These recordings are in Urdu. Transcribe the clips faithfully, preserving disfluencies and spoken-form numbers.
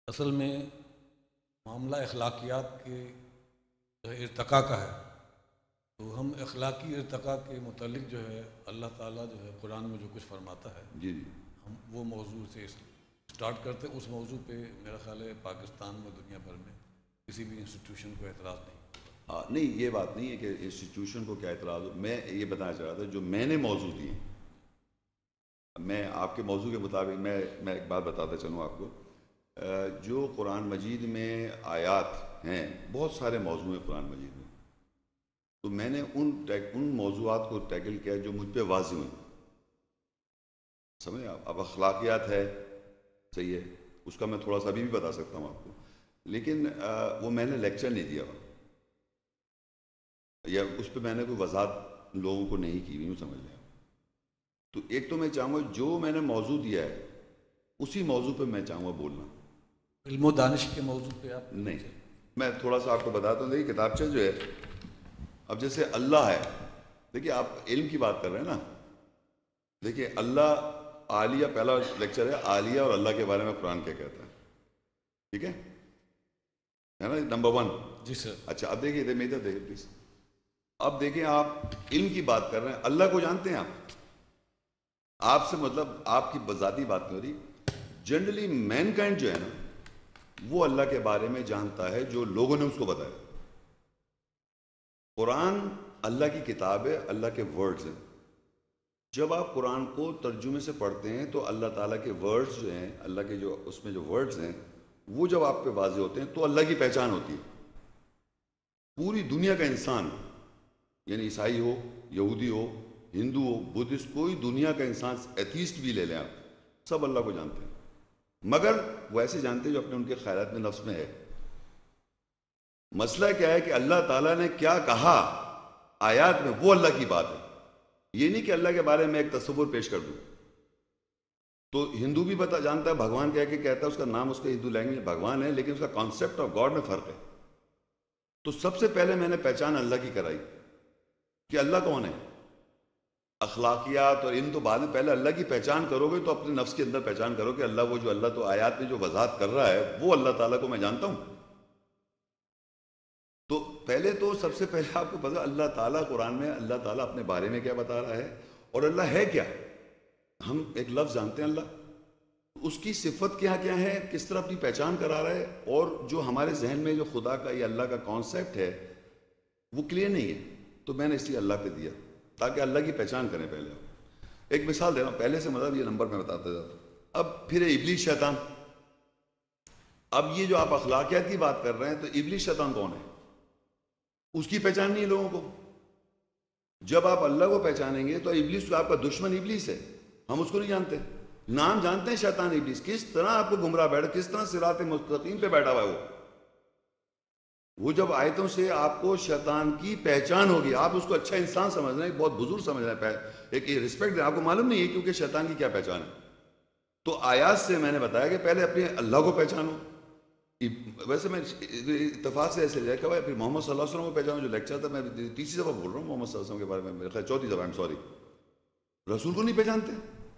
اصل میں معاملہ اخلاقیات کے جو ہے ارتقاء کا ہے، تو ہم اخلاقی ارتقاء کے متعلق جو ہے اللہ تعالیٰ جو ہے قرآن میں جو کچھ فرماتا ہے جی جی ہم وہ موضوع سے اسٹارٹ کرتے ہیں۔ اس موضوع پہ میرا خیال ہے پاکستان میں دنیا بھر میں کسی بھی انسٹیٹیوشن کو اعتراض نہیں۔ ہاں نہیں، یہ بات نہیں ہے کہ انسٹیٹیوشن کو کیا اعتراض ہو، میں یہ بتانا چاہ رہا تھا جو میں نے موضوع دیے، میں آپ کے موضوع کے مطابق میں میں ایک بات بتاتا چلوں آپ کو۔ جو قرآن مجید میں آیات ہیں، بہت سارے موضوع ہیں قرآن مجید میں، تو میں نے ان ان موضوعات کو ٹیکل کیا جو مجھ پہ واضح ہوئیں، سمجھے آپ؟ اب اخلاقیات ہے، صحیح ہے، اس کا میں تھوڑا سا ابھی بھی بتا سکتا ہوں آپ کو، لیکن وہ میں نے لیکچر نہیں دیا یا اس پہ میں نے کوئی وضاحت لوگوں کو نہیں کی، یوں سمجھ لیں۔ تو ایک تو میں چاہوں گا جو میں نے موضوع دیا ہے اسی موضوع پہ میں چاہوں گا بولنا، علم و دانش کے موضوع پہ آپ نہیں۔ میں تھوڑا سا آپ کو بتاتا ہوں، دیکھیے کتابچہ جو ہے، اب جیسے اللہ ہے، دیکھیے آپ علم کی بات کر رہے ہیں نا، دیکھیے اللہ عالیہ، پہلا لیکچر ہے عالیہ اور اللہ کے بارے میں قرآن کیا کہتا ہے، ٹھیک ہے ہے نا، نمبر ون۔ جی سر۔ اچھا اب دیکھیے ادھر میرے دیکھیے پلیز، اب دیکھیں آپ علم کی بات کر رہے ہیں، اللہ کو جانتے ہیں آپ؟ آپ سے مطلب آپ کی ذاتی بات نہیں ہو رہی، جنرلی مین کائنڈ جو ہے نا وہ اللہ کے بارے میں جانتا ہے جو لوگوں نے اس کو بتایا۔ قرآن اللہ کی کتاب ہے، اللہ کے ورڈز ہیں۔ جب آپ قرآن کو ترجمے سے پڑھتے ہیں تو اللہ تعالیٰ کے ورڈز جو ہیں، اللہ کے جو اس میں جو ورڈز ہیں وہ جب آپ پہ واضح ہوتے ہیں تو اللہ کی پہچان ہوتی ہے۔ پوری دنیا کا انسان، یعنی عیسائی ہو، یہودی ہو، ہندو ہو، بدھسٹ، کوئی دنیا کا انسان، ایتھیسٹ بھی لے لیں آپ، سب اللہ کو جانتے ہیں، مگر وہ ایسے جانتے ہیں جو اپنے ان کے خیالات میں نفس میں ہے۔ مسئلہ کیا ہے کہ اللہ تعالیٰ نے کیا کہا آیات میں، وہ اللہ کی بات ہے، یہ نہیں کہ اللہ کے بارے میں ایک تصور پیش کر دوں۔ تو ہندو بھی بتا جانتا ہے بھگوان کیا کہ کہتا ہے، اس کا نام اس کا ہندو لینگویج بھگوان ہے، لیکن اس کا کانسیپٹ آف گاڈ میں فرق ہے۔ تو سب سے پہلے میں نے پہچان اللہ کی کرائی کہ اللہ کون ہے۔ اخلاقیات اور ان تو بعد میں، پہلے اللہ کی پہچان کرو گے تو اپنے نفس کے اندر پہچان کرو کہ اللہ، وہ جو اللہ تو آیات میں جو وضاحت کر رہا ہے وہ اللہ تعالیٰ کو میں جانتا ہوں۔ تو پہلے تو سب سے پہلے آپ کو پتا اللہ تعالیٰ قرآن میں اللہ تعالیٰ اپنے بارے میں کیا بتا رہا ہے اور اللہ ہے کیا۔ ہم ایک لفظ جانتے ہیں اللہ، اس کی صفت کیا کیا ہے، کس طرح اپنی پہچان کرا رہا ہے، اور جو ہمارے ذہن میں جو خدا کا یا اللہ کا کانسیپٹ ہے وہ کلیئر نہیں ہے، تو میں نے اس لیے اللہ پہ دیا تاکہ اللہ کی پہچان کریں۔ پہلے ایک مثال دے رہا ہوں، پہلے سے مطلب یہ نمبر میں بتاتا جاتا ہوں۔ اب پھر ابلیس شیطان، اب یہ جو آپ اخلاقیات کی بات کر رہے ہیں، تو ابلیس شیطان کون ہے، اس کی پہچان نہیں ہے لوگوں کو۔ جب آپ اللہ کو پہچانیں گے تو ابلیس تو آپ کا دشمن ابلیس ہے، ہم اس کو نہیں جانتے، نام جانتے ہیں شیطان ابلیس، کس طرح آپ کو گمراہ بیٹھا، کس طرح صراط مستقیم پہ بیٹھا ہوا ہے وہ وہ جب آیتوں سے آپ کو شیطان کی پہچان ہوگی، آپ اس کو اچھا انسان سمجھ رہے ہیں، بہت بزرگ سمجھ رہے ہیں، ایک رسپیکٹ، آپ کو معلوم نہیں ہے کیونکہ شیطان کی کیا پہچان ہے۔ تو آیات سے میں نے بتایا کہ پہلے اپنے اللہ کو پہچانو۔ ویسے میں اتفاق سے ایسے لیا کہ بھائی پھر محمد صلی اللہ علیہ وسلم کو پہچانو، جو لیکچر تھا میں تیسری دفعہ بول رہا ہوں محمد صلی اللہ علیہ وسلم کے بارے میں، میرے خیال چوتھی دفعہ، ایم سوری، رسول کو نہیں پہچانتے،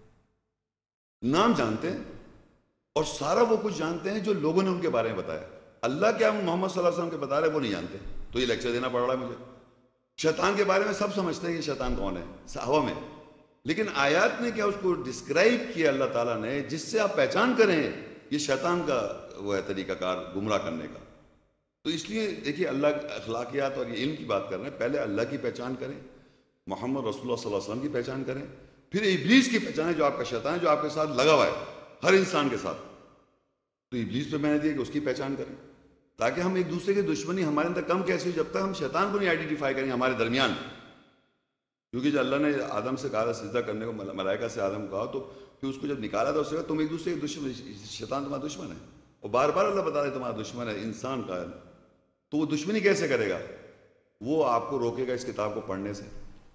نام جانتے ہیں اور سارا وہ کچھ جانتے ہیں جو لوگوں نے ان کے بارے میں بتایا۔ اللہ کیا محمد صلی اللہ علیہ وسلم کے بتا رہے وہ نہیں جانتے، تو یہ لیکچر دینا پڑ رہا ہے مجھے۔ شیطان کے بارے میں سب سمجھتے ہیں کہ شیطان کون ہے ہوا میں، لیکن آیات نے کیا اس کو ڈسکرائب کیا اللہ تعالیٰ نے، جس سے آپ پہچان کریں یہ شیطان کا وہ ہے طریقہ کار گمراہ کرنے کا۔ تو اس لیے دیکھیے اللہ اخلاقیات اور یہ علم کی بات کر رہے ہیں، پہلے اللہ کی پہچان کریں، محمد رسول اللہ صلی اللہ علیہ وسلم کی پہچان کریں، پھر ابلیس کی پہچان ہے جو آپ کا شیطان ہے، جو آپ کے ساتھ لگا ہوا ہے ہر انسان کے ساتھ۔ تو ابلیس پہ میں نے دیا کہ اس کی پہچان کریں تاکہ ہم ایک دوسرے کی دشمنی ہمارے اندر کم کیسے ہو، جب تک ہم شیطان کو نہیں آئیڈینٹیفائی کریں ہمارے درمیان۔ کیونکہ جب اللہ نے آدم سے کہا تھا سجدہ کرنے کو، ملائکہ سے آدم کو کہا، تو پھر اس کو جب نکالا تھا اس سے کہا تم ایک دوسرے کے دشمن، شیطان تمہارا دشمن ہے، اور بار بار اللہ بتا رہے تمہارا دشمن ہے انسان کا ہے، تو وہ دشمنی کیسے کرے گا؟ وہ آپ کو روکے گا اس کتاب کو پڑھنے سے،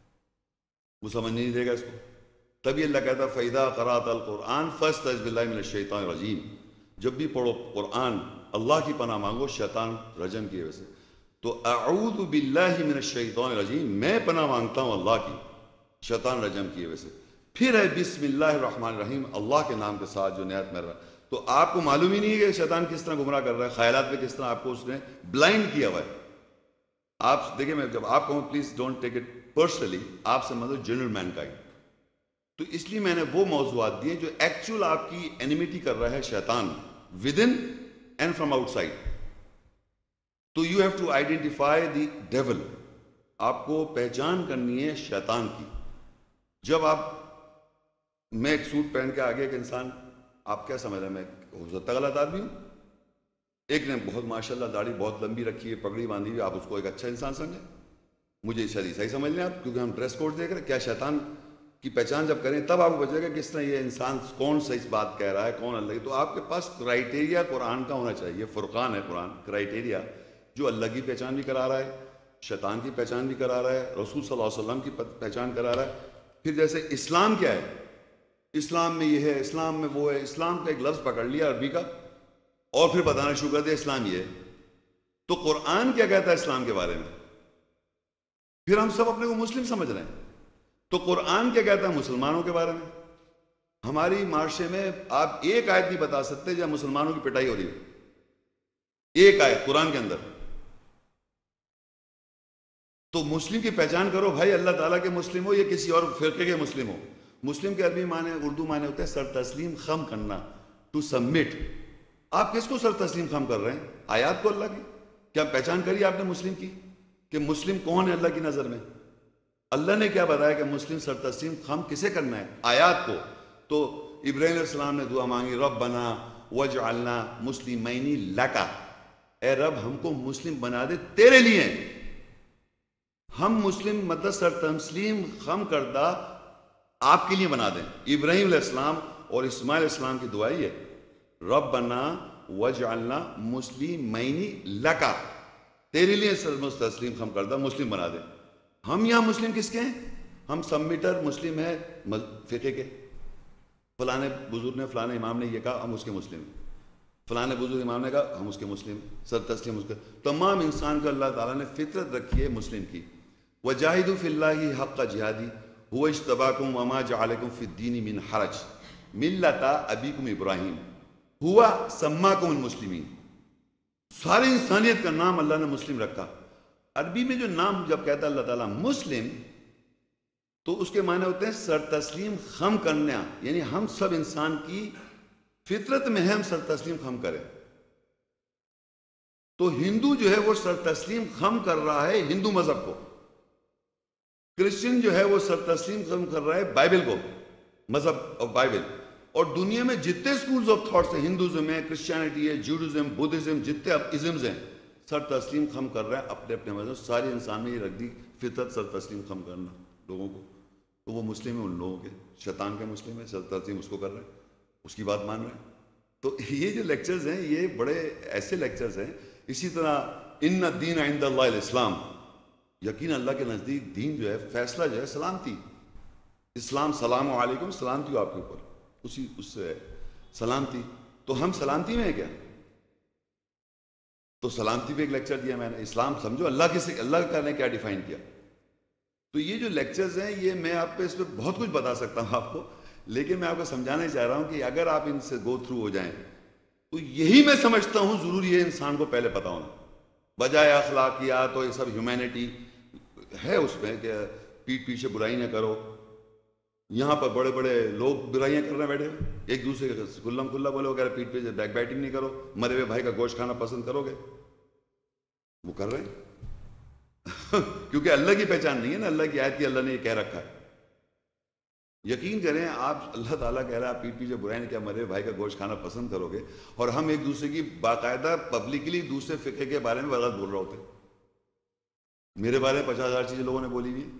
وہ سمجھ نہیں دے گا اس کو۔ تبھی اللہ کہتا فَإِذَا قَرَأْتَ الْقُرْآنَ فَاسْتَعِذْ بِاللَّهِ مِنَ الشَّيْطَانِ الرَّجِيمِ، جب بھی پڑھو قرآن اللہ کی پناہ مانگو شیطان رجم کی وجہ سے۔ تو اعوذ باللہ من الشیطان الرجیم، میں پناہ مانگتا ہوں اللہ کی شیطان رجم کی وجہ سے۔ پھر ہے بسم اللہ الرحمن الرحیم، اللہ کے نام کے ساتھ جو نہایت میرا۔ تو آپ کو معلوم ہی نہیں ہے کہ شیطان کس طرح گمراہ کر رہا ہے، خیالات پہ کس طرح آپ کو اس نے بلائنڈ کیا ہوا ہے. آپ دیکھیں، میں جب آپ کہوں please don't take it personally, آپ سمجھو جنرل مین کائنڈ. تو اس لیے میں نے وہ موضوعات دیے جو ایکچوئل آپ کی اینیمیٹی کر رہا ہے شیطان within and from outside. So you have to identify the devil. آپ کو پہچان کرنی ہے شیطان کی. جب آپ، میں ایک سوٹ پہن کے آگے ایک انسان، آپ کیا سمجھ رہے ہیں میں ہو سکتا غلط آدمی ہوں؟ ایک نے بہت ماشاءاللہ داڑھی بہت لمبی رکھی ہے، پگڑی باندھی ہوئی، آپ اس کو ایک اچھا انسان سمجھیں، مجھے شاید عیسائی سمجھ لیں آپ، کیونکہ ہم ڈریس کوڈ دیکھ رہے ہیں. کیا شیطان کی پہچان جب کریں تب آپ کو بچے گا کس طرح یہ انسان کون سا اس بات کہہ رہا ہے، کون اللہ کی. تو آپ کے پاس کرائیٹیریا قرآن کا ہونا چاہیے. فرقان ہے قرآن، کرائیٹیریا جو اللہ کی پہچان بھی کرا رہا ہے، شیطان کی پہچان بھی کرا رہا ہے، رسول صلی اللہ علیہ وسلم کی پہچان کرا رہا ہے. پھر جیسے اسلام کیا ہے، اسلام میں یہ ہے، اسلام میں وہ ہے. اسلام کا ایک لفظ پکڑ لیا عربی کا اور پھر بتانا شروع کر دیا اسلام یہ ہے. تو قرآن کیا کہتا ہے اسلام کے بارے میں؟ پھر ہم سب اپنے کو مسلم سمجھ رہے ہیں. تو قرآن کیا کہتا ہے مسلمانوں کے بارے میں؟ ہماری معاشرے میں آپ ایک آیت نہیں بتا سکتے جہاں مسلمانوں کی پٹائی ہو رہی ہے. ایک آیت قرآن کے اندر. تو مسلم کی پہچان کرو بھائی، اللہ تعالیٰ کے مسلم ہو یا کسی اور فرقے کے مسلم ہو. مسلم کے عربی معنی، اردو معنی ہوتے ہیں سر تسلیم خم کرنا، ٹو سبمٹ. آپ کس کو سر تسلیم خم کر رہے ہیں؟ آیات کو، اللہ کی. کیا پہچان کری آپ نے مسلم کی کہ مسلم کون ہے اللہ کی نظر میں؟ اللہ نے کیا بتایا کہ مسلم سر تسلیم خم کسے کرنا ہے؟ آیات کو. تو ابراہیم علیہ السلام نے دعا مانگی، ربنا وجعلنا مسلمین لکا، اے رب ہم کو مسلم بنا دے تیرے لیے. ہم مسلم مطلب سر تسلیم خم کردہ آپ کے لیے بنا دیں. ابراہیم علیہ السلام اور اسماعیل علیہ السلام کی دعا یہ ہے، ربنا وجعلنا مسلمین لکا، تیرے لیے سر تسلیم خم کردہ مسلم بنا دیں. ہم یہاں مسلم کس کے ہیں؟ ہم سبمیٹر مسلم ہیں فقہ کے. فلانے بزرگ نے، فلانے امام نے یہ کہا، ہم اس کے مسلم ہیں. فلانے بزرگ امام نے کہا، ہم اس کے مسلم ہیں. سر تسلیم اس کے. تمام انسان کو اللہ تعالیٰ نے فطرت رکھی ہے مسلم کی. وجاہدوا فی اللہ حق جہادی هو اجتباکم وما جعلکم فی الدین من حرج ملۃ ابیکم ابراہیم ہوا سماکم المسلمین. ساری انسانیت کا نام اللہ نے مسلم رکھا. عربی میں جو نام جب کہتا ہے اللہ تعالیٰ مسلم، تو اس کے معنی ہوتے ہیں سر تسلیم خم کرنا. یعنی ہم سب انسان کی فطرت میں ہے ہم سر تسلیم خم کریں. تو ہندو جو ہے وہ سر تسلیم خم کر رہا ہے ہندو مذہب کو. کرسچن جو ہے وہ سر تسلیم خم کر رہا ہے بائبل کو، مذہب اور بائبل. اور دنیا میں جتنے اسکولز آف تھاٹس ہیں، ہندوازم ہے، کرسچینٹی ہے، جوڈازم، بدھزم، جتنے ازمز ہیں، سر تسلیم خم کر رہا ہے اپنے اپنے مذہب. سارے انسان میں یہ رکھ دی فطرت سر تسلیم خم کرنا لوگوں کو. تو وہ مسلم ہے ان لوگوں کے، شیطان کے مسلم ہے، سر تسلیم اس کو کر رہے ہیں، اس کی بات مان رہے ہیں. تو یہ جو لیکچرز ہیں یہ بڑے ایسے لیکچرز ہیں. اسی طرح ان الدین عند اللہ الاسلام، یقین اللہ کے نزدیک دین جو ہے، فیصلہ جو ہے سلامتی. اسلام سلام علیکم، سلامتی ہو آپ کے اوپر، اسی اس سے سلامتی. تو ہم سلامتی میں ہیں کیا؟ تو سلامتی پہ ایک لیکچر دیا میں نے. اسلام سمجھو اللہ کے، اللہ کا نے کیا ڈیفائن کیا. تو یہ جو لیکچرز ہیں یہ میں آپ پہ اس پہ بہت کچھ بتا سکتا ہوں آپ کو، لیکن میں آپ کو سمجھانا چاہ رہا ہوں کہ اگر آپ ان سے گو تھرو ہو جائیں تو یہی میں سمجھتا ہوں ضروری ہے انسان کو پہلے پتا ہونا. بجائے اخلاقیات اور یہ سب ہیومینٹی ہے اس میں کہ پیٹ پیچھے برائی نہ کرو. یہاں پر بڑے بڑے لوگ برائیاں کرنے بیٹھے، ایک دوسرے کے کلم کھلا بولے وغیرہ، پیٹ پیچھے بیک بیٹنگ نہیں کرو، مرے ہوئے بھائی کا گوشت کھانا پسند کرو گے. وہ کر رہے ہیں کیونکہ اللہ کی پہچان نہیں ہے نا. اللہ کی آیت کی اللہ نے یہ کہہ رکھا ہے. یقین کریں آپ، اللہ تعالیٰ کہہ رہا ہے آپ پیٹ پیچھے برائی نہیں کیا، مرے بھائی کا گوشت کھانا پسند کرو گے، اور ہم ایک دوسرے کی باقاعدہ پبلکلی دوسرے فقہ کے بارے میں غلط بول رہے ہوتے. میرے بارے میں پچاس ہزار چیزیں لوگوں نے بولی ہوئی.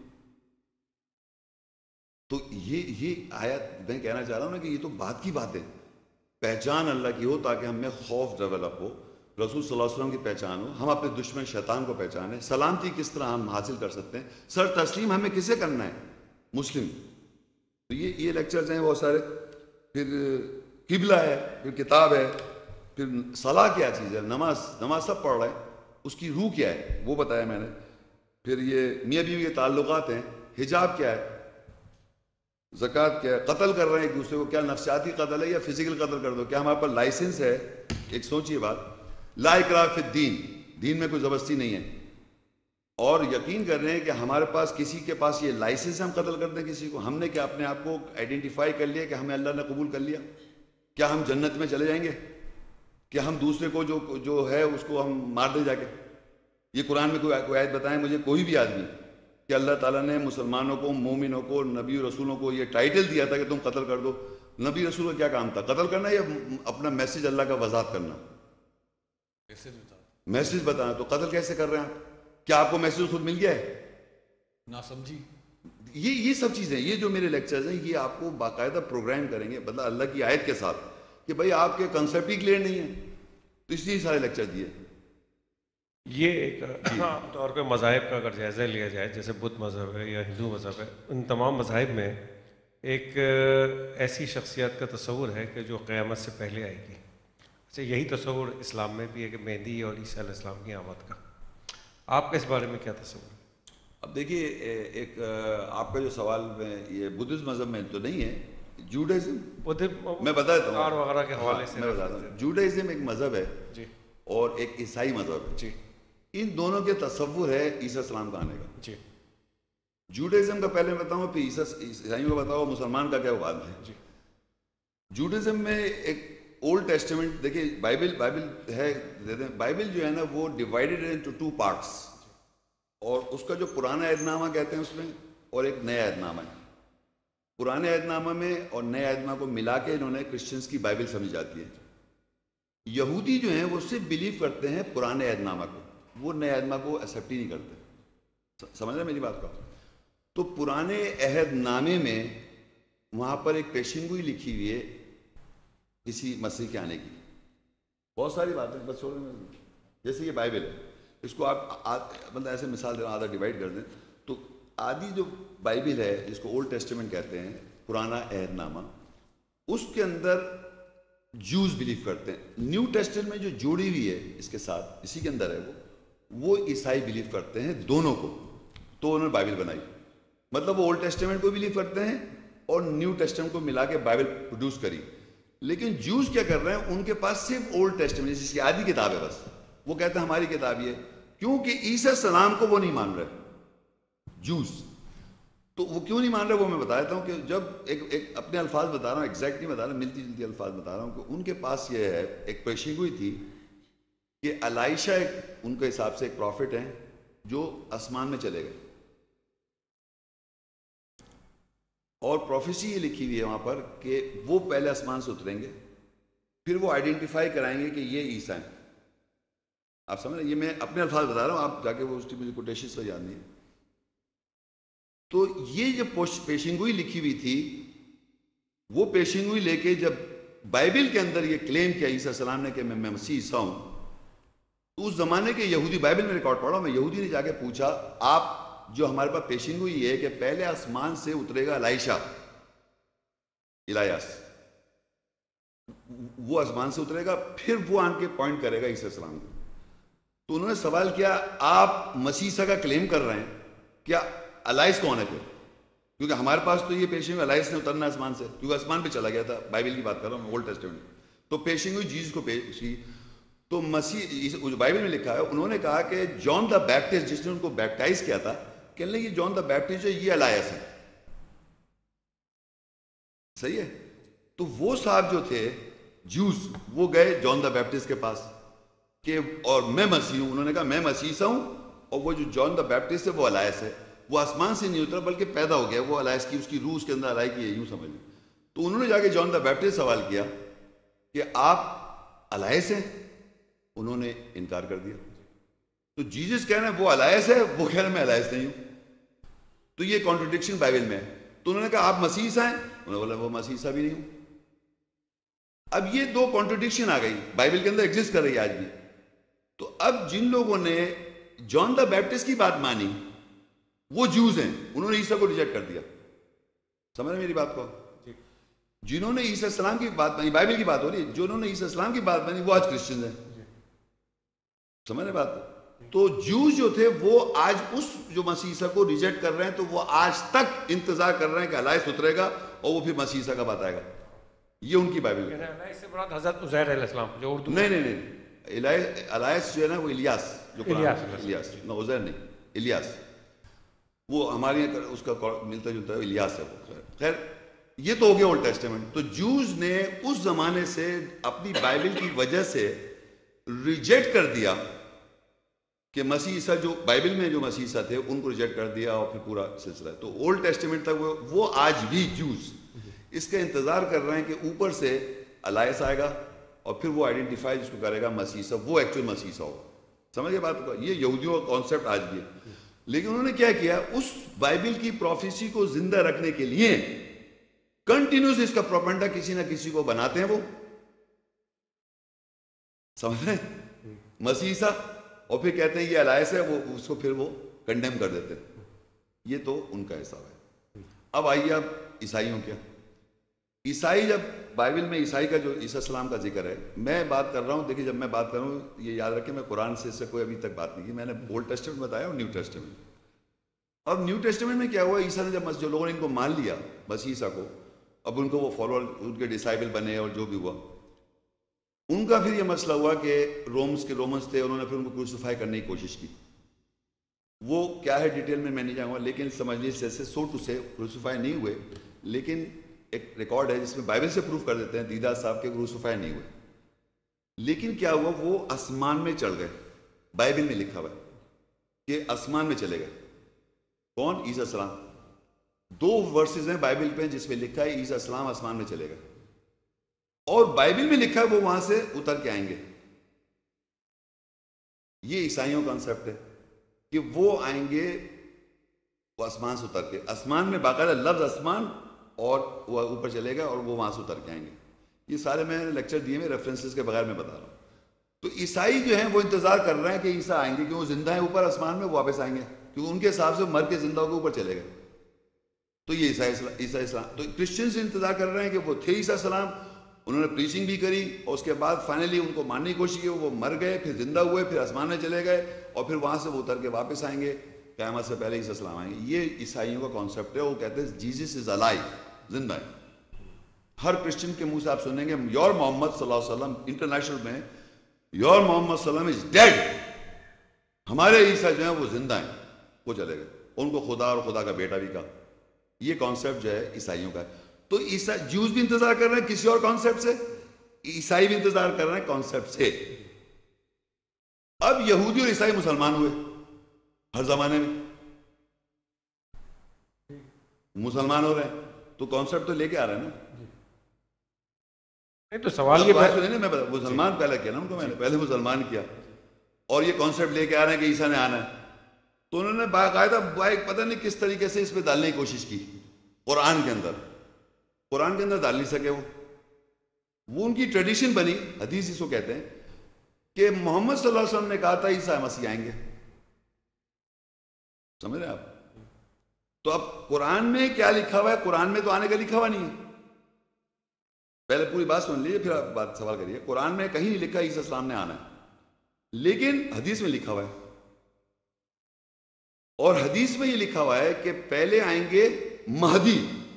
تو یہ یہ آیت میں کہنا چاہ رہا ہوں نا کہ یہ تو بات کی بات ہے. پہچان اللہ کی ہو تاکہ ہم میں خوف ڈیولپ ہو، رسول صلی اللہ علیہ وسلم کی پہچان ہو، ہم اپنے دشمن شیطان کو پہچانیں. سلامتی کس طرح ہم حاصل کر سکتے ہیں، سر تسلیم ہمیں کسے کرنا ہے؟ مسلم. تو یہ یہ لیکچرز ہیں بہت سارے. پھر قبلہ ہے، پھر کتاب ہے، پھر صلاح کیا چیز ہے، نماز نماز سب پڑھ رہے ہیں، اس کی روح کیا ہے وہ بتایا میں نے. پھر یہ میاں بیوی کے تعلقات ہیں، حجاب کیا ہے، زکوٰۃ کیا ہے؟ قتل کر رہے ہیں ایک دوسرے کو، کیا نفسیاتی قتل ہے یا فزیکل قتل کر دو؟ کیا ہمارے پاس لائسنس ہے؟ ایک سوچیے بات، لا اکراہ فی الدین، دین میں کوئی زبردستی نہیں ہے، اور یقین کر رہے ہیں کہ ہمارے پاس کسی کے پاس یہ لائسنس ہے ہم قتل کر دیں کسی کو؟ ہم نے کیا اپنے آپ کو آئیڈینٹیفائی کر لیا کہ ہمیں اللہ نے قبول کر لیا؟ کیا ہم جنت میں چلے جائیں گے؟ کیا ہم دوسرے کو جو جو ہے اس کو ہم مار دیں جا کے؟ یہ قرآن میں کوئی کوئی آیت بتائیں مجھے کوئی بھی آدمی کہ اللہ تعالیٰ نے مسلمانوں کو، مومنوں کو، نبی و رسولوں کو یہ ٹائٹل دیا تھا کہ تم قتل کر دو؟ نبی رسول کا کیا کام تھا؟ قتل کرنا یا اپنا میسج اللہ کا وضاحت کرنا؟ میسج بتانا. تو قتل کیسے کر رہے ہیں آپ؟ کیا آپ کو میسج خود مل گیا ہے؟ نہ سمجھی. یہ یہ سب چیزیں، یہ جو میرے لیکچرز ہیں یہ آپ کو باقاعدہ پروگرام کریں گے مطلب اللہ کی آیت کے ساتھ کہ بھائی آپ کے کنسیپٹ ہی کلیئر نہیں ہے، تو اس لیے سارے لیکچر دیے. یہ ایک عام طور پہ مذاہب کا اگر جائزہ لیا جائے، جیسے بدھ مذہب ہے یا ہندو مذہب ہے، ان تمام مذاہب میں ایک ایسی شخصیت کا تصور ہے کہ جو قیامت سے پہلے آئے گی. اچھا، یہی تصور اسلام میں بھی ہے کہ مہدی اور عیسیٰ علیہ السلام کی آمد کا. آپ کا اس بارے میں کیا تصور ہے؟ اب دیکھیے، ایک آپ کا جو سوال میں یہ بدھزم مذہب میں تو نہیں ہے، جوڈائزم میں بتا دیتا ہوں وغیرہ کے حوالے سے. میں بتاتا ہوں، جوڈائزم ایک مذہب ہے جی، اور ایک عیسائی مذہب ہے. جی، ان دونوں کے تصور ہے عیسیٰ السلام کا آنے کا. جی، جوڈائزم کا پہلے میں بتاؤں، پھر عیسیٰ عیسائیوں کا بتاؤ، مسلمان کا کیا بعد میں. جی. جوڈائزم میں ایک اولڈ ٹیسٹمنٹ دیکھیے، بائبل بائبل ہے، بائبل جو ہے نا وہ ڈیوائڈیڈ انٹو ٹو پارٹس، اور اس کا جو پرانا عہد نامہ کہتے ہیں اس میں، اور ایک نیا عہد نامہ ہے. پرانے عہد نامہ میں اور نئے عہد نامہ کو ملا کے انہوں نے کرسچنس کی بائبل سمجھ جاتی ہے. یہودی جو ہیں وہ صرف بلیو کرتے ہیں پرانے عہد نامہ کو، وہ نئے عہد نامہ کو ایکسیپٹ ہی نہیں کرتے. سمجھ رہے میری بات کا؟ تو پرانے عہد نامے میں وہاں پر ایک پیشین گوئی لکھی ہوئی ہے کسی مسیح کے آنے کی. بہت ساری باتیں بس چھوڑ دیں، جیسے یہ بائبل ہے، اس کو آپ مطلب ایسے مثال دے رہا ہوں، آدھا ڈیوائڈ کر دیں تو آدھی جو بائبل ہے جس کو اولڈ ٹیسٹمنٹ کہتے ہیں، پرانا عہد نامہ، اس کے اندر جوز بلیو کرتے ہیں. نیو ٹیسٹمنٹ میں جو جوڑی ہوئی ہے اس کے ساتھ، اسی کے اندر ہے وہ وہ عیسائی بلیو کرتے ہیں دونوں کو. تو انہوں نے بائبل بنائی، مطلب وہ اولڈ ٹیسٹمنٹ کو بلیو کرتے ہیں اور نیو ٹیسٹمنٹ کو ملا کے بائبل پروڈیوس کری. لیکن جوز کیا کر رہے ہیں، ان کے پاس صرف اولڈ ٹیسٹمنٹ جس کی آدھی کتاب ہے بس، وہ کہتے ہیں ہماری کتاب یہ، کیونکہ عیسیٰ السلام کو وہ نہیں مان رہے جوز. تو وہ کیوں نہیں مان رہے وہ میں بتا دیتا ہوں کہ جب ایک ایک اپنے الفاظ بتا رہا ہوں، ایگزیکٹ نہیں بتا رہا، ملتی جلتی الفاظ بتا رہا ہوں کہ ان کے پاس یہ ہے، ایک پیشی گوئی تھی کہ الائشہ ایک ان کے حساب سے ایک پروفٹ ہیں جو آسمان میں چلے گئے، اور پروفیسی یہ لکھی ہوئی ہے وہاں پر کہ وہ پہلے آسمان سے اتریں گے، پھر وہ آئیڈینٹیفائی کرائیں گے کہ یہ عیسیٰ ہیں. آپ سمجھ رہے ہیں؟ یہ میں اپنے الفاظ بتا رہا ہوں، آپ جا کے وہ اس کی مجھے کوٹیشن سے یاد نہیں ہے. تو یہ جو پیشنگوئی لکھی ہوئی تھی، وہ پیشنگوئی لے کے جب بائبل کے اندر یہ کلیم کیا عیسیٰ السلام نے کہ میں مسیح عیسیٰ ہوں، تو اس زمانے کے یہودی، بائبل میں ریکارڈ پڑھا میں، یہودی نے جا کے پوچھا آپ جو ہمارے پاس پیشنگوئی ہے کہ پہلے آسمان سے اترے گا الائشہ، الیاس، وہ آسمان سے اترے گا، پھر وہ آن کے پوائنٹ کرے گا عیسیٰ السلام کو. تو انہوں نے سوال کیا آپ مسیح عیسیٰ کا کلیم کر رہے ہیں، کیا الائس کون ہے پھر؟ کیونکہ ہمارے پاس تو یہ پیشنگوئی الائس نے اترنا آسمان سے، کیونکہ آسمان پہ چلا گیا تھا. بائبل کی بات کر رہا ہوں میں، اولڈ ٹیسٹمنٹ. تو پیشنگوئی جیسس کو پیش کی. تو مسیح بائبل میں لکھا ہے، انہوں نے کہا کہ جان دا بیپٹسٹ جس نے ان کو بیپٹائز کیا تھا، کہنے لگے یہ جان دا بیپٹسٹ ہے، یہ الائس ہے. صحیح ہے؟ تو وہ صاحب جو تھے جوز، وہ گئے جان دا بیپٹسٹ کے پاس کہ اور میں مسیح ہوں. انہوں نے کہا میں مسیح عیسیٰ ہوں، اور وہ جو جان دا بیپٹسٹ ہے وہ الائس ہے. وہ آسمان سے نہیں اترا بلکہ پیدا ہو گیا، وہ الائس کی، اس کی روح اس کے اندر الائی کی ہے، یوں سمجھ لیں. تو انہوں نے جا کے جان دا بیپٹسٹ سوال کیا کہ آپ الائس ہیں؟ انہوں نے انکار کر دیا. تو جیزس کہہ رہے ہیں وہ الائس ہے، وہ کہہ رہے ہیں میں الائس نہیں ہوں. تو یہ کانٹرڈکشن بائبل میں ہے. تو انہوں نے کہا آپ مسیح عیسیٰ ہیں؟ انہوں نے بولا وہ مسیح عیسیٰ بھی نہیں ہوں. اب یہ دو کانٹرڈکشن آ گئی، بائبل کے اندر ایگزسٹ کر رہی ہے آج بھی. تو اب جن لوگوں نے جان دا بیپٹسٹ کی بات مانی وہ جوز ہیں، انہوں نے عیسیٰ کو ریجیکٹ کر دیا. سمجھ رہے میری بات کو؟ جنہوں نے عیسیٰ السلام کی بات مانی، بائبل کی بات ہو رہی ہے، جنہوں نے عیسیٰ السلام کی بات مانی وہ آج کرسچن ہیں. سمجھ رہے بات؟ تو جوز جو تھے وہ آج اس جو مسیح عیسیٰ کو ریجیکٹ کر رہے ہیں تو وہ آج تک انتظار کر رہے ہیں کہ الائس اترے گا اور وہ پھر مسیح عیسیٰ کا بات آئے گا. یہ ان کی بائبل ہے. الائس سے مراد حضرت عزیر علیہ السلام جو اردو نہیں نہیں نہیں الائس جو ہے نا وہ الیاس جو الیاس نہ عزیر نہیں الیاس, وہ ہمارے یہاں اس کا ملتا جلتا ہے الیاس ہے وہ. خیر یہ تو ہو گیا اولڈ ٹیسٹمنٹ. تو جوز نے اس زمانے سے اپنی بائبل کی وجہ سے ریجیکٹ کر دیا کہ مسیح عیسیٰ جو بائبل میں جو مسیح عیسیٰ تھے ان کو ریجیکٹ کر دیا اور پھر پورا سلسلہ ہے. تو اولڈ ٹیسٹمنٹ تک وہ وہ آج بھی جوز اس کا انتظار کر رہے ہیں کہ اوپر سے الائس آئے گا اور پھر وہ آئیڈینٹیفائی جس کو کرے گا مسیح عیسیٰ, وہ ایکچوئل مسیح عیسیٰ ہوگا. سمجھ گئے بات کو؟ یہ یہودیوں کا کانسیپٹ آج بھی ہے. لیکن انہوں نے کیا کیا, اس بائبل کی پروفیسی کو زندہ رکھنے کے لیے کنٹینیوس اس کا پروپیگنڈا کسی نہ کسی کو بناتے ہیں. وہ سمجھ رہے ہیں مسیح عیسیٰ, اور پھر کہتے ہیں یہ الائس ہے, وہ اس کو پھر وہ کنڈیم کر دیتے ہیں. یہ تو ان کا حساب ہے. اب آئیے اب عیسائیوں کیا. عیسائی جب بائبل میں عیسائی کا جو عیسیٰ السلام کا ذکر ہے, میں بات کر رہا ہوں, دیکھیے جب میں بات کر رہا ہوں یہ یاد رکھیں میں قرآن سے اس سے کوئی ابھی تک بات نہیں کی. میں نے اولڈ ٹیسٹمنٹ بتایا اور نیو ٹیسٹمنٹ. اور نیو ٹیسٹمنٹ میں کیا ہوا, عیسیٰ نے جب جو لوگوں نے ان کو مان لیا مسیح عیسیٰ کو, اب ان کو وہ فالوور ان کے ڈسائبل بنے اور جو بھی ہوا, ان کا پھر یہ مسئلہ ہوا کہ رومس کے رومنس تھے, انہوں نے پھر ان کو کروسیفائی کرنے کی کوشش کی. وہ کیا ہے ڈیٹیل میں میں نہیں جاؤں گا, لیکن سمجھ لیجیے سے سو ٹو سے کروسیفائی نہیں ہوئے, لیکن ایک ریکارڈ ہے جس میں بائبل سے پروف کر دیتے ہیں دیدہ صاحب کے کروسیفائی نہیں ہوئے. لیکن کیا ہوا, وہ آسمان میں چڑھ گئے. بائبل میں لکھا ہوا ہے کہ آسمان میں چلے گئے. کون؟ عیسیٰ السلام. دو ورسز ہیں بائبل پہ جس میں لکھا ہے عیسیٰ السلام آسمان میں چلے گئے, اور بائبل میں لکھا ہے وہ وہاں سے اتر کے آئیں گے. یہ عیسائیوں کا کنسیپٹ ہے کہ وہ آئیں گے, وہ آسمان سے اتر کے, آسمان میں باقاعدہ لفظ آسمان, اور وہ اوپر چلے گا اور وہ وہاں سے اتر کے آئیں گے. یہ سارے میں نے لیکچر دیے میں ریفرنسز کے بغیر میں بتا رہا ہوں. تو عیسائی جو ہیں وہ انتظار کر رہے ہیں کہ عیسیٰ آئیں گے, کہ وہ زندہ ہیں اوپر آسمان میں, وہ واپس آئیں گے, کیونکہ ان کے حساب سے مر کے زندہ ہو کے اوپر چلے گئے. تو یہ عیسائی عیسیٰ اسلام, تو کرسچنز انتظار کر رہے ہیں کہ وہ تھے عیسیٰ السلام, انہوں نے پریچنگ بھی کری, اور اس کے بعد فائنلی ان کو ماننے کی کوشش کی, وہ مر گئے, پھر زندہ ہوئے, پھر آسمان میں چلے گئے, اور پھر وہاں سے وہ اتر کے واپس آئیں گے, قیامت سے پہلے عیسیٰ السلام آئیں گے. یہ عیسائیوں کا کانسیپٹ ہے. وہ کہتے ہیں جیزس از الائیو, زندہ ہے. ہر کرسچن کے منہ سے آپ سنیں گے یور محمد صلی اللہ علیہ وسلم, انٹرنیشنل میں یور محمد صلی اللہ علیہ وسلم از ڈیڈ, ہمارے عیسیٰ جو ہیں وہ زندہ ہیں, وہ چلے گئے. ان کو خدا اور خدا کا بیٹا بھی کہا. یہ کانسیپٹ جو ہے عیسائیوں کا ہے. تو عیسائی جوز بھی انتظار کر رہے ہیں کسی اور کانسیپٹ سے, عیسائی بھی انتظار کر رہے ہیں کانسیپٹ سے. اب یہودی اور عیسائی مسلمان ہوئے ہر زمانے میں, مسلمان ہو رہے ہیں, تو کانسیپٹ تو لے کے آ رہے ہیں نا. تو سوال یہ بات سنیں, میں مسلمان پہلے کیا نا ان کو, میں نے پہلے مسلمان کیا, اور یہ کانسیپٹ لے کے آ رہے ہیں کہ عیسیٰ نے آنا ہے. تو انہوں نے باقاعدہ بائک پتہ نہیں کس طریقے سے اس پہ ڈالنے کی کوشش کی قرآن کے اندر. قرآن کے اندر ڈال نہیں سکے. وہ وہ ان کی ٹریڈیشن بنی, حدیث اس کو کہتے ہیں, کہ محمد صلی اللہ علیہ وسلم نے کہا تھا عیسیٰ مسیح آئیں گے. سمجھ رہے آپ؟ تو اب قرآن میں کیا لکھا ہوا ہے, قرآن میں تو آنے کا لکھا ہوا نہیں ہے. پہلے پوری بات سن لیجیے پھر آپ بات سوال کریے. قرآن میں کہیں نہیں لکھا عیسیٰ السلام نے آنا ہے, لیکن حدیث میں لکھا ہوا ہے. اور حدیث میں یہ لکھا ہوا ہے کہ پہلے آئیں گے مہدی,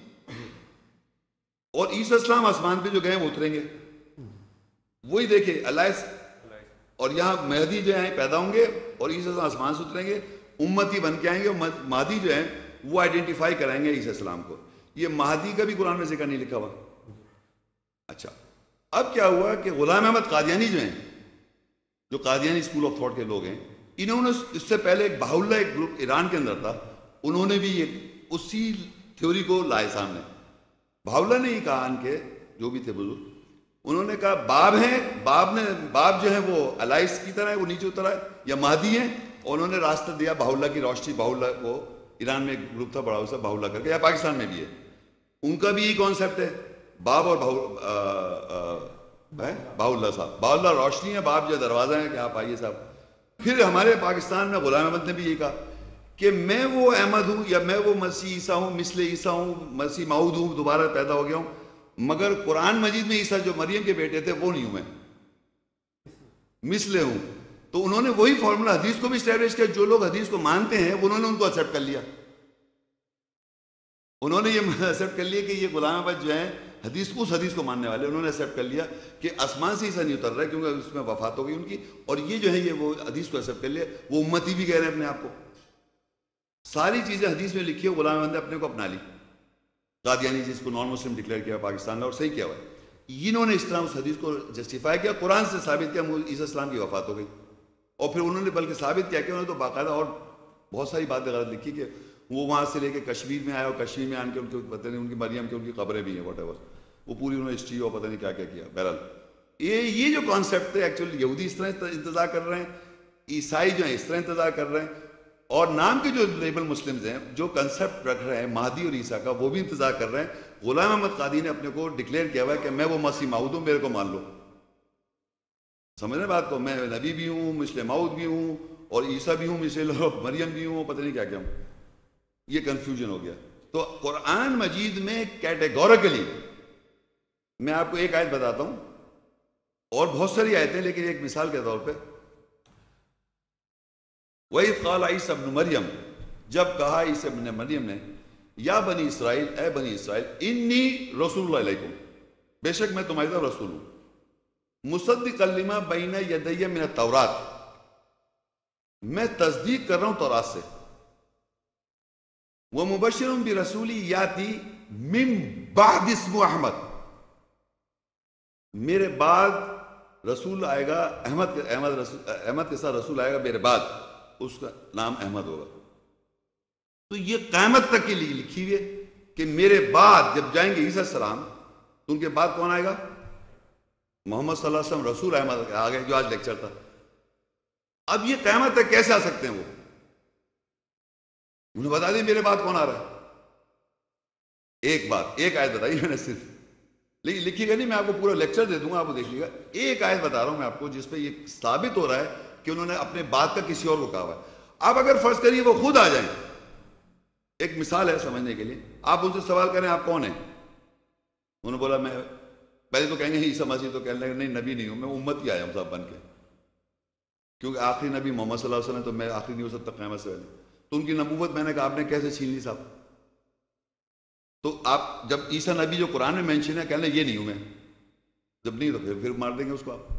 اور عیسیٰ السلام آسمان پہ جو گئے وہ اتریں گے. وہی دیکھیں الائس, اور یہاں مہدی جو ہیں پیدا ہوں گے, اور عیسیٰ السلام آسمان سے اتریں گے, امتی بن کے آئیں گے, اور مہدی جو ہیں وہ آئیڈینٹیفائی کرائیں گے عیسیٰ السلام کو. یہ مہدی کا بھی قرآن میں ذکر نہیں لکھا ہوا. اچھا, اب کیا ہوا کہ غلام احمد قادیانی جو ہیں, جو قادیانی اسکول آف تھاٹ کے لوگ ہیں, انہوں نے اس سے پہلے ایک بہا اللہ ایک گروپ ایران کے اندر تھا, انہوں نے بھی یہ اسی تھیوری کو لائے سامنے. بہا اللہ نے ہی کہا, ان کے جو بھی تھے بزرگ, انہوں نے کہا باب ہیں, باب نے باب جو ہے وہ الائس کی طرح ہے, وہ نیچے اترا ہے, یا مہدی ہیں, اور انہوں نے راستہ دیا بہا اللہ کی روشنی. بہا اللہ کو ایران میں ایک گروپ تھا بڑا اسا بہا اللہ کر کے, یا پاکستان میں بھی ہے, ان کا بھی یہی کانسیپٹ ہے, باب اور بہا اللہ صاحب. بہا اللہ روشنی ہے, باب جو دروازہ ہے کہ آپ آئیے صاحب. پھر ہمارے پاکستان میں غلام احمد نے بھی یہ کہا کہ میں وہ احمد ہوں, یا میں وہ مسیح عیسیٰ ہوں, مثل عیسیٰ ہوں, مسیح موعود ہوں, دوبارہ پیدا ہو گیا ہوں, مگر قرآن مجید میں عیسیٰ جو مریم کے بیٹے تھے وہ نہیں ہوں, میں مثل ہوں. تو انہوں نے وہی فارمولا حدیث کو بھی اسٹیبلش کیا. جو لوگ حدیث کو مانتے ہیں انہوں نے ان کو ایکسیپٹ کر لیا. انہوں نے یہ ایکسیپٹ کر لیا کہ یہ غلام احمد جو ہیں حدیث کو اس حدیث کو ماننے والے, انہوں نے ایکسیپٹ کر لیا کہ آسمان سے ایسا نہیں اتر رہا ہے کیونکہ اس میں وفات ہو گئی ان کی, اور یہ جو ہے یہ وہ حدیث کو ایکسیپٹ کر لیا. وہ امتی بھی کہہ رہے ہیں اپنے آپ کو. ساری چیزیں حدیث میں لکھی ہے, غلام احمد نے اپنے کو اپنا لی. قادیانی جس کو نان مسلم ڈکلیئر کیا پاکستان میں, اور صحیح کیا ہوا ہے. انہوں نے اس طرح اس حدیث کو جسٹیفائی کیا, قرآن سے ثابت کیا عیسیٰ السلام کی وفات ہو گئی. اور پھر انہوں نے بلکہ ثابت کیا کہ انہوں نے تو باقاعدہ اور بہت ساری باتیں غلط لکھی کہ وہ وہاں سے لے کے کشمیر میں آئے اور کشمیر میں آن کے ان کے پتہ نہیں ان کی مریم کی ان کی قبریں بھی ہیں واٹ ایور, وہ پوری انہوں نے ہسٹری اور پتہ نہیں کیا کیا کیا. بہرحال یہ یہ جو کانسیپٹ ہے ایکچولی یہودی اس طرح انتظار کر رہے ہیں, عیسائی جو ہیں اس طرح انتظار کر رہے ہیں, اور نام کے جو لیبل مسلمز ہیں جو کنسیپٹ رکھ رہے ہیں مہدی اور عیسیٰ کا وہ بھی انتظار کر رہے ہیں. غلام احمد قادری نے اپنے کو ڈکلیئر کیا ہوا ہے کہ میں وہ مسیح موعود ہوں, میرے کو مان لو. سمجھ رہے بات کو, میں نبی بھی ہوں, مثل موعود بھی ہوں, اور عیسیٰ بھی ہوں, مثل مریم بھی ہوں, پتہ نہیں کیا کیا ہوں. یہ کنفیوژن ہو گیا. تو قرآن مجید میں کیٹیگوریکلی, میں آپ کو ایک آیت بتاتا ہوں اور بہت ساری آیتیں, لیکن ایک مثال کے طور پہ, وَإِذْ قَالَ عِيسَى ابْنُ مَرْيَمَ, جب کہا عیسیٰ ابن مریم نے, یا بنی اسرائیل, اے بنی اسرائیل, انی رسول اللہ علیکم, بے شک میں تمہاری طرف رسول ہوں, مصدقا لما بین یدی من التورات, میں تصدیق کر رہا ہوں تورات سے, ومبشر برسول یاتی من بعد اسمہ احمد, میرے بعد رسول آئے گا, احمد احمد رسول احمد کے ساتھ رسول آئے گا میرے بعد, اس کا نام احمد ہوگا. تو یہ قیامت تک کے لیے لکھی ہوئی ہے کہ میرے بعد جب جائیں گے عیسیٰ السلام تو ان کے بعد کون آئے گا؟ محمد صلی اللہ علیہ وسلم, رسول احمد آگے جو آج لیکچر تھا. اب یہ قیامت تک کیسے آ سکتے ہیں؟ وہ انہیں بتا دیں میرے بعد کون آ رہا ہے. ایک بات, ایک آیت بتائی میں نے صرف, لیکن لکھی گا نہیں, میں آپ کو پورا لیکچر دے دوں گا, آپ کو دیکھیے گا. ایک آیت بتا رہا ہوں میں آپ کو جس پہ یہ ثابت ہو رہا ہے کہ انہوں نے اپنے بات کا کسی اور کو کہا ہوا ہے. آپ اگر فرض کریے وہ خود آ جائیں, ایک مثال ہے سمجھنے کے لیے, آپ ان سے سوال کریں آپ کون ہیں, انہوں نے بولا میں, پہلے تو کہیں گے عیسیٰ مسیح, تو کہنے لگے نہیں نبی نہیں ہوں, میں امت ہی آیا ہوں صاحب بن کے, کیونکہ آخری نبی محمد صلی اللہ علیہ وسلم, تو میں آخری نہیں ہو سکتا قیامت سے پہلے. تو ان کی نبوت میں نے کہا آپ نے کیسے چھین لی صاحب؟ تو آپ جب عیسیٰ نبی جو قرآن میں مینشن ہے, کہنے یہ نہیں ہوں میں, جب نہیں تو پھر پھر مار دیں گے اس کو آپ.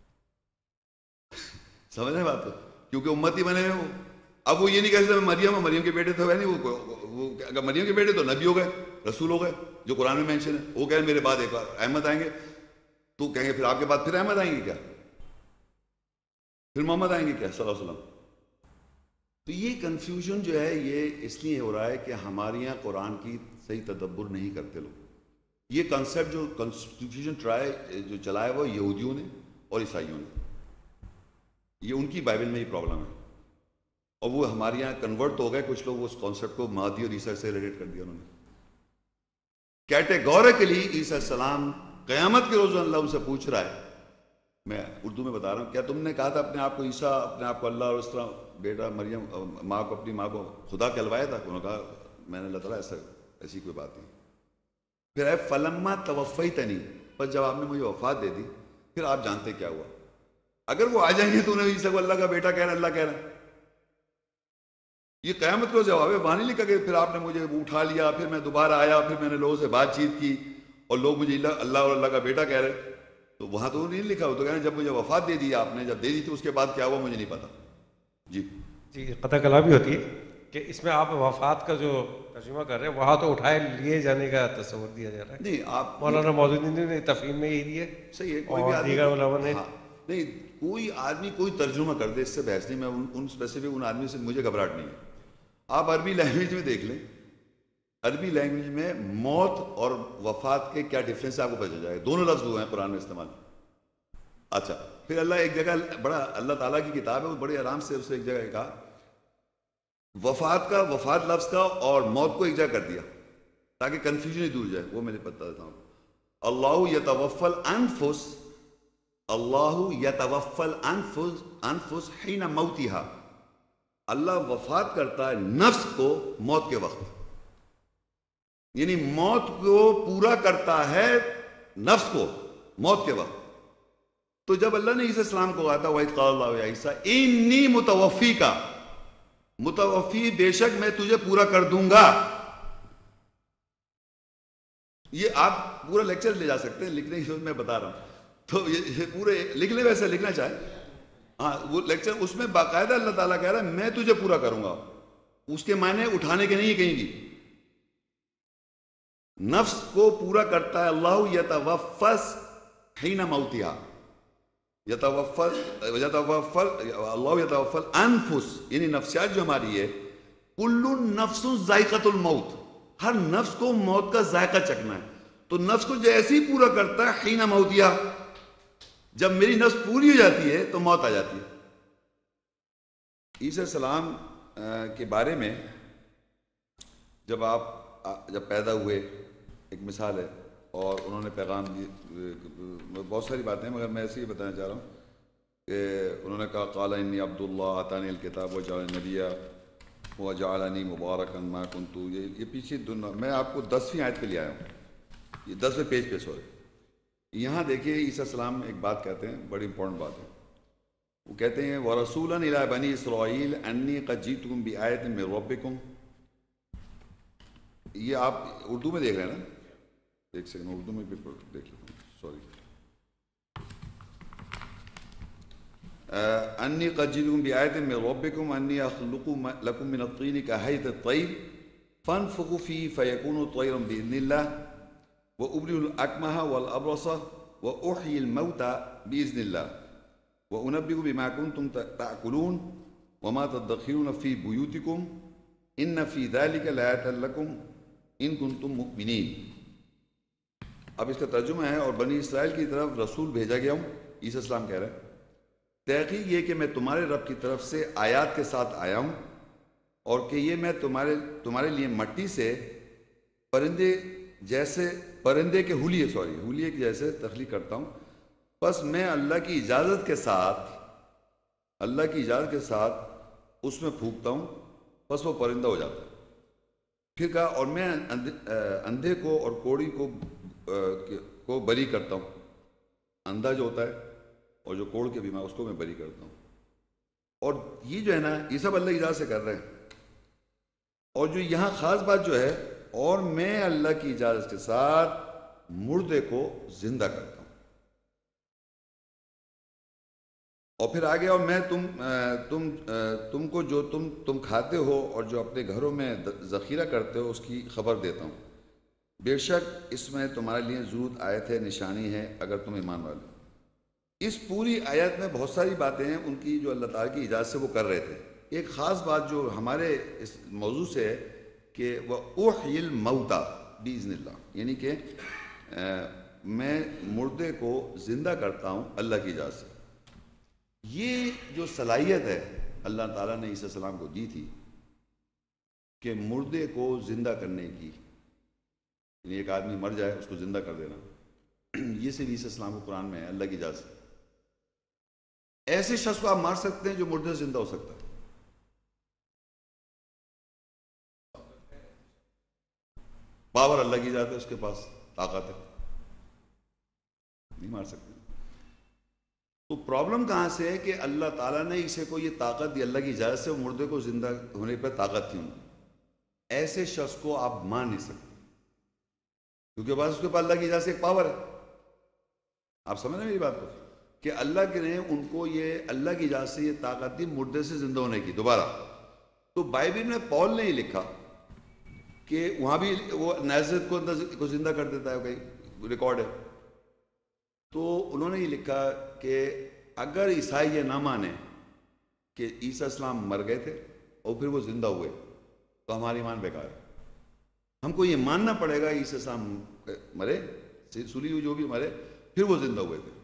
سمجھ رہے بات, کیونکہ امت ہی بنے ہوئے وہ. اب وہ یہ نہیں کہہ سکتے مریم مریم کے بیٹے تھے, نہیں وہ اگر مریم کے بیٹے تو نبی ہو گئے, رسول ہو گئے, جو قرآن میں مینشن ہے. وہ کہیں میرے بعد ایک احمد آئیں گے, تو کہیں گے پھر آپ کے بعد پھر احمد آئیں گے کیا, پھر محمد آئیں گے کیا صلی اللہ علیہ وسلم. تو یہ کنفیوژن جو ہے یہ اس لیے ہو رہا ہے کہ ہمارے یہاں قرآن کی صحیح تدبر نہیں کرتے لوگ. یہ کنسیپٹ جو کنسٹیٹیوشن ٹرائی جو چلایا وہ یہودیوں نے اور عیسائیوں نے, یہ ان کی بائبل میں ہی پرابلم ہے, اور وہ ہمارے یہاں کنورٹ ہو گئے کچھ لوگ, اس کانسیپٹ کو مہدی اور عیسیٰ سے ریلیٹ کر دیا انہوں نے. کیٹیگوریکلی عیسیٰ السلام قیامت کے روز اللہ ان سے پوچھ رہا ہے, میں اردو میں بتا رہا ہوں, کیا تم نے کہا تھا اپنے آپ کو عیسیٰ, اپنے آپ کو اللہ, اور اس طرح بیٹا مریم ماں کو, اپنی ماں کو خدا کہلوایا تھا؟ انہوں نے کہا میں نے اللہ تعالیٰ ایسا ایسی کوئی بات نہیں. پھر اے فلما توفیتنی, پر جب آپ نے مجھے وفات دے دی پھر آپ جانتے کیا ہوا. اگر وہ آ جائیں گے تو انہیں عیسیٰ کو اللہ کا بیٹا کہہ رہا ہے, اللہ کہہ رہا ہے. یہ قیامت کو جواب ہے, وہاں نہیں لکھا کہ پھر آپ نے مجھے اٹھا لیا, پھر میں دوبارہ آیا, پھر میں نے لوگوں سے بات چیت کی اور لوگ مجھے اللہ اور اللہ کا بیٹا کہہ رہے. تو وہاں تو نہیں لکھا, وہ تو کہہ رہے ہیں جب مجھے وفات دے دی آپ نے, جب دے دی تھی اس کے بعد کیا ہوا مجھے نہیں پتا. جی جی قطع کلامی ہوتی ہے کہ اس میں آپ وفات کا جو ترجمہ کر رہے ہیں, وہاں تو اٹھائے لیے جانے کا تصور دیا جا رہا ہے. نہیں, آپ مولانا مودودی نے تفہیم میں یہی دی ہے, صحیح ہے, کوئی بھی اور دیگر علماء نے نہیں, کوئی آدمی کوئی ترجمہ کر دے, اس سے بحث نہیں. میں ان اسپیسیفک ان آدمی سے مجھے گھبراہٹ نہیں ہے. آپ عربی لینگویج میں دیکھ لیں, عربی لینگویج میں موت اور وفات کے کیا ڈفرینس ہے آپ کو پتہ چل جائے گا. دونوں لفظ ہوئے ہیں قرآن میں استعمال. اچھا, پھر اللہ ایک جگہ, بڑا اللہ تعالیٰ کی کتاب ہے, وہ بڑے آرام سے اسے ایک جگہ کہا وفات کا, وفات لفظ کا اور موت کو ایک جگہ کر دیا تاکہ کنفیوژن ہی دور جائے. وہ میں نے بتا دیتا ہوں. اللہ یتوفی الانفس, اللہ یتوفی الانفس انفس حین موتها, اللہ وفات کرتا ہے نفس کو موت کے وقت, یعنی موت کو پورا کرتا ہے نفس کو موت کے وقت. تو جب اللہ نے عیسیٰ السلام کو کہا تھا وَإِذْ قَالَ اللَّهُ يَا عِيسَىٰ إِنِّي مُتَوَفِّيكَ، متوفی بے شک میں تجھے پورا کر دوں گا. یہ آپ پورا لیکچر لے جا سکتے ہیں، لکھنے کی میں بتا رہا ہوں. تو یہ پورے لکھ لیں ویسے لکھنا چاہے. ہاں وہ لیکچر اس میں باقاعدہ اللہ تعالیٰ کہہ رہا ہے میں تجھے پورا کروں گا. اس کے معنی اٹھانے کے نہیں کہیں بھی. نفس کو پورا کرتا ہے اللہ. یتوفس حین موتہا، یتوفل یتوفل اللہ یتوفل انفس، یعنی نفسیات جو ہماری ہے، کل نفس ذائقۃ الموت، ہر نفس کو موت کا ذائقہ چکھنا ہے. تو نفس کو جیسے ہی پورا کرتا ہے حین موتہا، جب میری نفس پوری ہو جاتی ہے تو موت آ جاتی ہے. عیسیٰ السلام کے بارے میں جب آپ جب پیدا ہوئے ایک مثال ہے، اور انہوں نے پیغام دی، بہت ساری باتیں ہیں مگر میں ایسے ہی بتانا چاہ رہا ہوں کہ انہوں نے کہا قال انی عبد اللہ آتانی الکتاب وجعلنی نبیا وجعلنی مبارکا ما کنت. یہ یہ پیچھے دنیا میں آپ کو دسویں آیت پہ لے آیا ہوں، یہ دسویں پیج پہ سورے. یہاں دیکھیے عیسیٰ السلام ایک بات کہتے ہیں، بڑی امپورٹنٹ بات ہے. وہ کہتے ہیں وَرَسُولًا إِلَىٰ بَنِي إِسْرَائِيلَ أَنِّي قَدْ جِئْتُكُم بِآيَةٍ مِّن رَّبِّكُمْ. یہ آپ اردو میں دیکھ رہے ہیں نا؟ ایک سیکنڈ اردو میں بھی دیکھ لیتا ہوں، سوری. أَنِّي قَدْ جِئْتُكُم بِآيَةٍ مِّن رَّبِّكُمْ أَنِّي أَخْلُقُ لَكُم مِّنَ الطِّينِ كَهَيْئَةِ الطَّيْرِ فَانفُخُوا فِيهِ فَيَكُونُ طَيْرًا بِإِذْنِ اللَّهِ وَأُبْرِئُ الْأَكْمَهَ وَالْأَبْرَصَ وَأُحْيِي الْمَوْتَى بِإِذْنِ اللَّهِ وَأُنَبِّئُكُم بِمَا كُنتُمْ تَأْكُلُونَ وَمَا تَدَّخِرُونَ فِي بُيُوتِكُمْ إِنَّ فِي ذَلِكَ لَآيَةً لَكُمْ إِن كُنتُم مُؤْمِنِينَ. اب اس کا ترجمہ ہے اور بنی اسرائیل کی طرف رسول بھیجا گیا ہوں. عیسیٰ السلام کہہ رہے ہیں تحقیق یہ کہ میں تمہارے رب کی طرف سے آیات کے ساتھ آیا ہوں، اور کہ یہ میں تمہارے تمہارے لیے مٹی سے پرندے جیسے پرندے کے ہولیے سوری ہولیے کے جیسے تخلیق کرتا ہوں. بس میں اللہ کی اجازت کے ساتھ اللہ کی اجازت کے ساتھ اس میں پھونکتا ہوں، بس وہ پرندہ ہو جاتا ہے. پھر کہا اور میں اندھے کو اور کوڑی کو کو بری کرتا ہوں. اندھا جو ہوتا ہے اور جو کوڑ کے بیمار اس کو میں بری کرتا ہوں. اور یہ جو ہے نا یہ سب اللہ کی اجازت سے کر رہے ہیں. اور جو یہاں خاص بات جو ہے اور میں اللہ کی اجازت کے ساتھ مردے کو زندہ کرتا ہوں. اور پھر آگے اور میں تم تم تم کو جو تم تم کھاتے ہو اور جو اپنے گھروں میں ذخیرہ کرتے ہو اس کی خبر دیتا ہوں. بے شک اس میں تمہارے لیے ضرور آیت ہے، نشانی ہے اگر تم ایمان والے. اس پوری آیت میں بہت ساری باتیں ہیں ان کی جو اللہ تعالیٰ کی اجازت سے وہ کر رہے تھے. ایک خاص بات جو ہمارے اس موضوع سے ہے کہ وہ احیی الموتى باذن اللہ، یعنی کہ میں مردے کو زندہ کرتا ہوں اللہ کی اجازت سے. یہ جو صلاحیت ہے اللہ تعالیٰ نے عیسیٰ السلام کو دی تھی کہ مردے کو زندہ کرنے کی، یعنی ایک آدمی مر جائے اس کو زندہ کر دینا، یہ صرف عیسیٰ السلام کو قرآن میں ہے اللہ کی اجازت. ایسے شخص کو آپ مار سکتے ہیں جو مردے سے زندہ ہو سکتا ہے. پاور اللہ کی اجازت ہے، اس کے پاس طاقت ہے، نہیں مار سکتے. تو پرابلم کہاں سے ہے کہ اللہ تعالیٰ نے اسے کو یہ طاقت دی اللہ کی اجازت سے، وہ مردے کو زندہ ہونے پر طاقت تھی ان کو. ایسے شخص کو آپ مان نہیں سکتے کیونکہ بس اس کے پاس اللہ کی اجازت سے ایک پاور ہے. آپ سمجھ رہے ہیں میری بات کو کہ اللہ کے نے ان کو یہ اللہ کی اجازت سے یہ طاقت دی مردے سے زندہ ہونے کی دوبارہ. تو بائبل میں پال نے یہ لکھا کہ وہاں بھی وہ نازرت کو زندہ کر دیتا ہے، کہیں ریکارڈ ہے. تو انہوں نے یہ لکھا کہ اگر عیسائی یہ نہ مانے کہ عیسیٰ السلام مر گئے تھے اور پھر وہ زندہ ہوئے تو ہماری ایمان بیکار ہے. ہم کو یہ ماننا پڑے گا عیسیٰ السلام مرے، سولی ہوئی جو بھی مرے، پھر وہ زندہ ہوئے تھے.